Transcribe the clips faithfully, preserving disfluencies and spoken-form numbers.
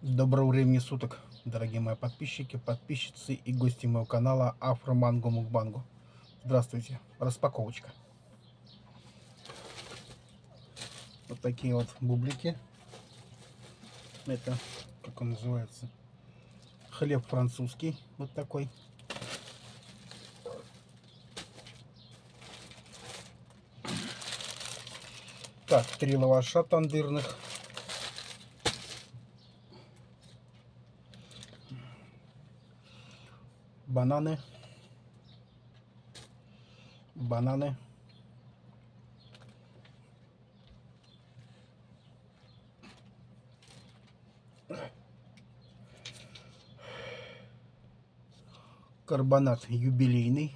Доброго времени суток, дорогие мои подписчики, подписчицы и гости моего канала Афро Манго Мукбанго. Здравствуйте, распаковочка. Вот такие вот бублики. Это, как он называется, хлеб французский, вот такой. Так, три лаваша тандырных. Бананы. Бананы. Карбонат юбилейный.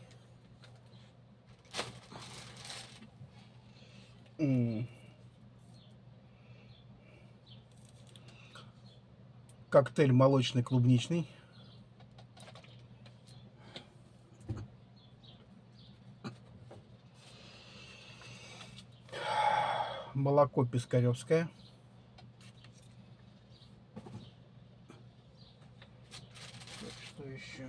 Коктейль молочный клубничный. Молоко пискаревское. Что еще?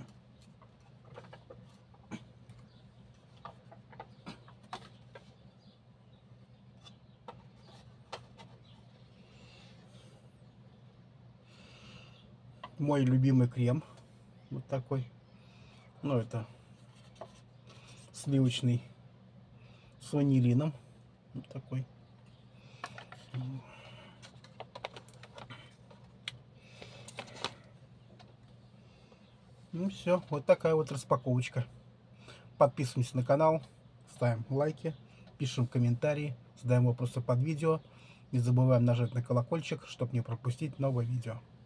Мой любимый крем. Вот такой. Ну, это сливочный с ванилином. Вот такой. Ну все, вот такая вот распаковочка. Подписываемся на канал, ставим лайки, пишем комментарии, задаем вопросы под видео. Не забываем нажать на колокольчик, чтобы не пропустить новое видео.